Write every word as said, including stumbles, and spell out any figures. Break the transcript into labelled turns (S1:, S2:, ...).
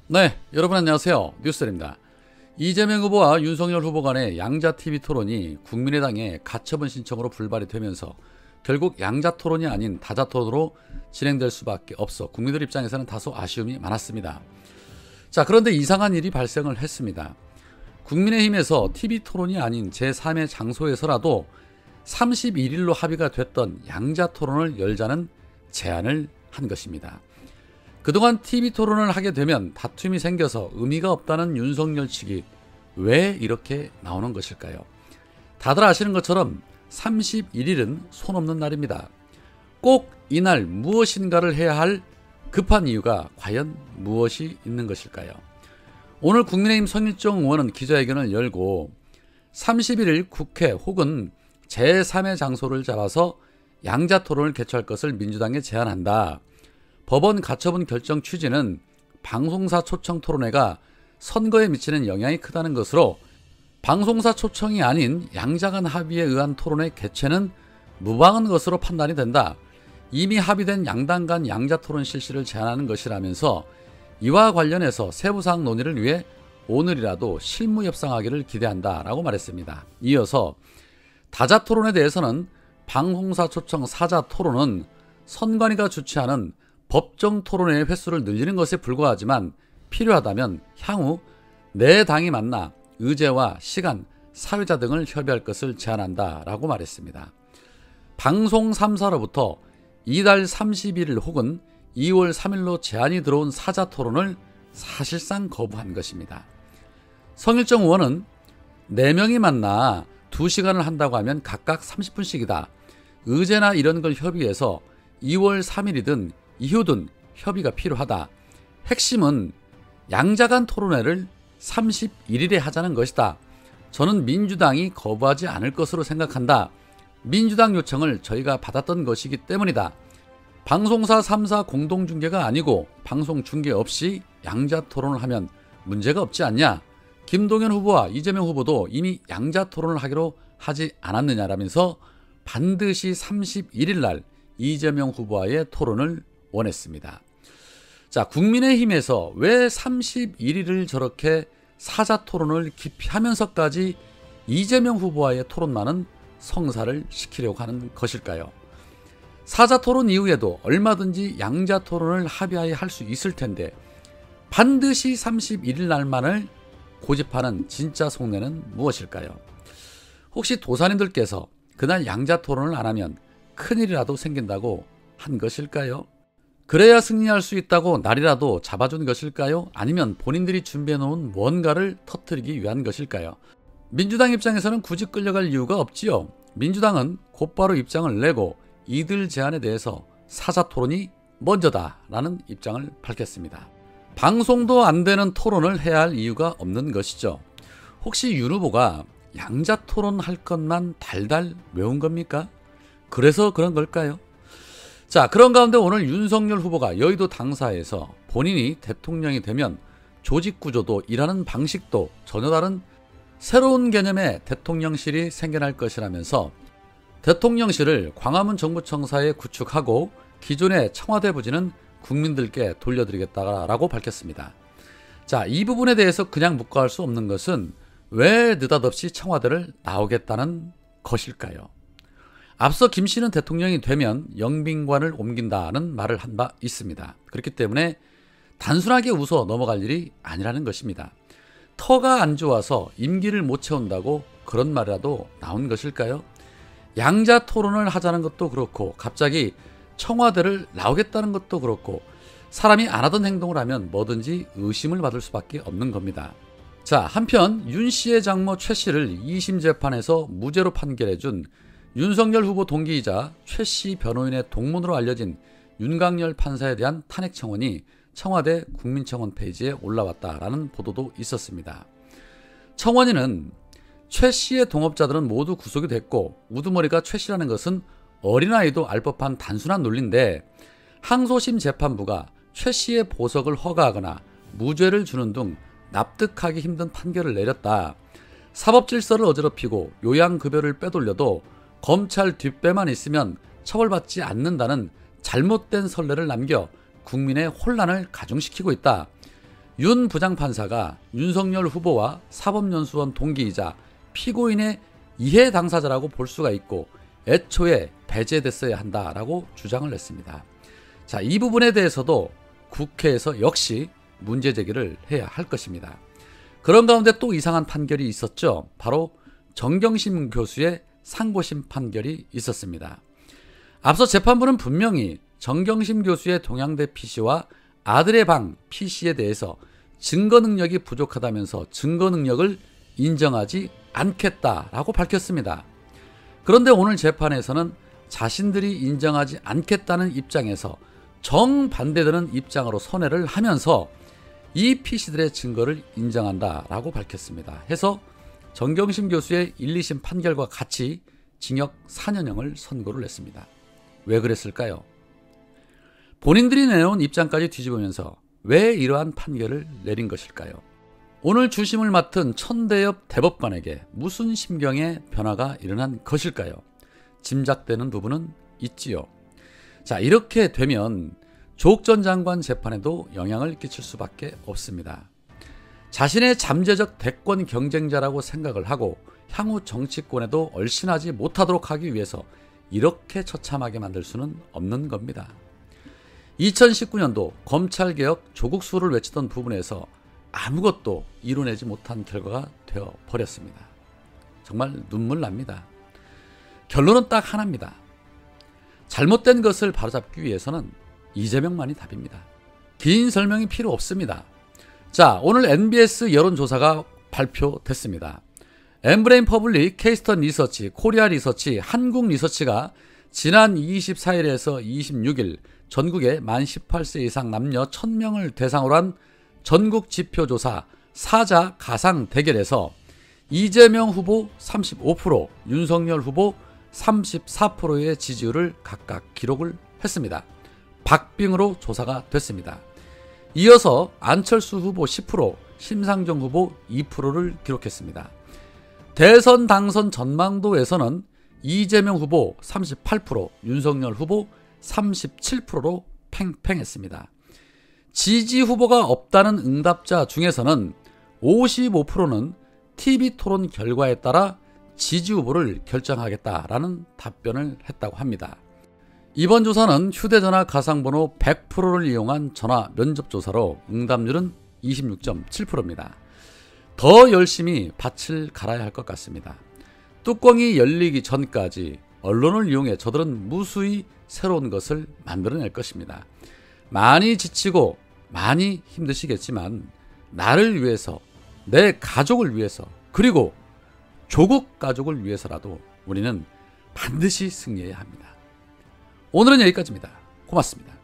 S1: 네, 여러분 안녕하세요. 뉴스입니다. 이재명 후보와 윤석열 후보 간의 양자티비 토론이 국민의당의 가처분 신청으로 불발이 되면서 결국 양자토론이 아닌 다자토론으로 진행될 수밖에 없어 국민들 입장에서는 다소 아쉬움이 많았습니다. 자, 그런데 이상한 일이 발생을 했습니다. 국민의힘에서 티비 토론이 아닌 제삼의 장소에서라도 삼십일 일로 합의가 됐던 양자토론을 열자는 제안을 한 것입니다. 그동안 티비 토론을 하게 되면 다툼이 생겨서 의미가 없다는 윤석열 측이 왜 이렇게 나오는 것일까요? 다들 아시는 것처럼 삼십일 일은 손 없는 날입니다. 꼭 이날 무엇인가를 해야 할 급한 이유가 과연 무엇이 있는 것일까요? 오늘 국민의힘 성일종 의원은 기자회견을 열고 삼십일 일 국회 혹은 제삼의 장소를 잡아서 양자토론을 개최할 것을 민주당에 제안한다. 법원 가처분 결정 취지는 방송사 초청 토론회가 선거에 미치는 영향이 크다는 것으로 방송사 초청이 아닌 양자간 합의에 의한 토론회 개최는 무방한 것으로 판단이 된다. 이미 합의된 양당 간 양자토론 실시를 제안하는 것이라면서 이와 관련해서 세부사항 논의를 위해 오늘이라도 실무 협상하기를 기대한다 라고 말했습니다. 이어서 다자토론에 대해서는 방송사 초청 사자토론은 선관위가 주최하는 법정 토론회의 횟수를 늘리는 것에 불과하지만 필요하다면 향후 내 당이 만나 의제와 시간, 사회자 등을 협의할 것을 제안한다 라고 말했습니다. 방송 삼 사로부터 이달 삼십일 일 혹은 이월 삼 일로 제안이 들어온 사자토론을 사실상 거부한 것입니다. 성일종 의원은 네 명이 만나 두 시간을 한다고 하면 각각 삼십 분씩이다. 의제나 이런 걸 협의해서 이월 삼 일이든 이후든 협의가 필요하다. 핵심은 양자간 토론회를 삼십일 일에 하자는 것이다. 저는 민주당이 거부하지 않을 것으로 생각한다. 민주당 요청을 저희가 받았던 것이기 때문이다. 방송사 삼 사 공동중계가 아니고 방송 중계 없이 양자토론을 하면 문제가 없지 않냐. 김동연 후보와 이재명 후보도 이미 양자토론을 하기로 하지 않았느냐라면서 반드시 삼십일 일 날 이재명 후보와의 토론을 원했습니다. 자, 국민의힘에서 왜 삼십일 일을 저렇게 사자토론을 깊이 하면서까지 이재명 후보와의 토론만은 성사를 시키려고 하는 것일까요? 사자토론 이후에도 얼마든지 양자토론을 합의하여 할 수 있을 텐데 반드시 삼십일 일 날만을 고집하는 진짜 속내는 무엇일까요? 혹시 도사님들께서 그날 양자토론을 안 하면 큰일이라도 생긴다고 한 것일까요? 그래야 승리할 수 있다고 날이라도 잡아준 것일까요? 아니면 본인들이 준비해놓은 뭔가를 터뜨리기 위한 것일까요? 민주당 입장에서는 굳이 끌려갈 이유가 없지요. 민주당은 곧바로 입장을 내고 이들 제안에 대해서 사자토론이 먼저다라는 입장을 밝혔습니다. 방송도 안 되는 토론을 해야 할 이유가 없는 것이죠. 혹시 윤 후보가 양자토론 할 것만 달달 외운 겁니까? 그래서 그런 걸까요? 자, 그런 가운데 오늘 윤석열 후보가 여의도 당사에서 본인이 대통령이 되면 조직구조도 일하는 방식도 전혀 다른 새로운 개념의 대통령실이 생겨날 것이라면서 대통령실을 광화문 정부청사에 구축하고 기존의 청와대 부지는 국민들께 돌려드리겠다라고 밝혔습니다. 자, 이 부분에 대해서 그냥 묵과할 수 없는 것은 왜 느닷없이 청와대를 나오겠다는 것일까요? 앞서 김 씨는 대통령이 되면 영빈관을 옮긴다는 말을 한 바 있습니다. 그렇기 때문에 단순하게 웃어 넘어갈 일이 아니라는 것입니다. 터가 안 좋아서 임기를 못 채운다고 그런 말이라도 나온 것일까요? 양자토론을 하자는 것도 그렇고 갑자기 청와대를 나오겠다는 것도 그렇고 사람이 안 하던 행동을 하면 뭐든지 의심을 받을 수밖에 없는 겁니다. 자, 한편 윤 씨의 장모 최 씨를 이심 재판에서 무죄로 판결해준 윤석열 후보 동기이자 최 씨 변호인의 동문으로 알려진 윤강열 판사에 대한 탄핵 청원이 청와대 국민청원 페이지에 올라왔다라는 보도도 있었습니다. 청원인은 최 씨의 동업자들은 모두 구속이 됐고 우두머리가 최 씨라는 것은 어린아이도 알 법한 단순한 논리인데 항소심 재판부가 최 씨의 보석을 허가하거나 무죄를 주는 등 납득하기 힘든 판결을 내렸다. 사법질서를 어지럽히고 요양급여를 빼돌려도 검찰 뒷배만 있으면 처벌받지 않는다는 잘못된 선례를 남겨 국민의 혼란을 가중시키고 있다. 윤 부장판사가 윤석열 후보와 사법연수원 동기이자 피고인의 이해 당사자라고 볼 수가 있고 애초에 배제됐어야 한다라고 주장을 했습니다. 자, 이 부분에 대해서도 국회에서 역시 문제 제기를 해야 할 것입니다. 그런 가운데 또 이상한 판결이 있었죠. 바로 정경심 교수의 상고심 판결이 있었습니다. 앞서 재판부는 분명히 정경심 교수의 동양대 피씨와 아들의 방 피씨에 대해서 증거 능력이 부족하다면서 증거 능력을 인정하지 않겠다라고 밝혔습니다. 그런데 오늘 재판에서는 자신들이 인정하지 않겠다는 입장에서 정반대되는 입장으로 선회를 하면서 이 피씨들의 증거를 인정한다라고 밝혔습니다. 해서 정경심 교수의 일, 이심 판결과 같이 징역 사 년형을 선고를 했습니다. 왜 그랬을까요? 본인들이 내놓은 입장까지 뒤집으면서 왜 이러한 판결을 내린 것일까요? 오늘 주심을 맡은 천대엽 대법관에게 무슨 심경의 변화가 일어난 것일까요? 짐작되는 부분은 있지요. 자, 이렇게 되면 조국 전 장관 재판에도 영향을 끼칠 수밖에 없습니다. 자신의 잠재적 대권 경쟁자라고 생각을 하고 향후 정치권에도 얼씬하지 못하도록 하기 위해서 이렇게 처참하게 만들 수는 없는 겁니다. 이천십구 년도 검찰개혁 조국 수호를 외치던 부분에서 아무것도 이뤄내지 못한 결과가 되어버렸습니다. 정말 눈물 납니다. 결론은 딱 하나입니다. 잘못된 것을 바로잡기 위해서는 이재명만이 답입니다. 긴 설명이 필요 없습니다. 자, 오늘 엠비에스 여론조사가 발표됐습니다. 엠브레인 퍼블릭, 케이스턴 리서치, 코리아 리서치, 한국 리서치가 지난 이십사일에서 이십육일 전국의 만 십팔 세 이상 남녀 천 명을 대상으로 한 전국 지표조사 사자 가상 대결에서 이재명 후보 삼십오 퍼센트, 윤석열 후보 삼십사 퍼센트의 지지율을 각각 기록을 했습니다. 박빙으로 조사가 됐습니다. 이어서 안철수 후보 십 퍼센트, 심상정 후보 이 퍼센트를 기록했습니다. 대선 당선 전망도에서는 이재명 후보 삼십팔 퍼센트, 윤석열 후보 삼십칠 퍼센트로 팽팽했습니다. 지지 후보가 없다는 응답자 중에서는 오십오 퍼센트는 티비토론 결과에 따라 지지 후보를 결정하겠다라는 답변을 했다고 합니다. 이번 조사는 휴대전화 가상번호 백 퍼센트를 이용한 전화 면접조사로 응답률은 이십육 점 칠 퍼센트입니다. 더 열심히 밭을 갈아야 할 것 같습니다. 뚜껑이 열리기 전까지 언론을 이용해 저들은 무수히 새로운 것을 만들어낼 것입니다. 많이 지치고 많이 힘드시겠지만 나를 위해서, 내 가족을 위해서, 그리고 조국 가족을 위해서라도 우리는 반드시 승리해야 합니다. 오늘은 여기까지입니다. 고맙습니다.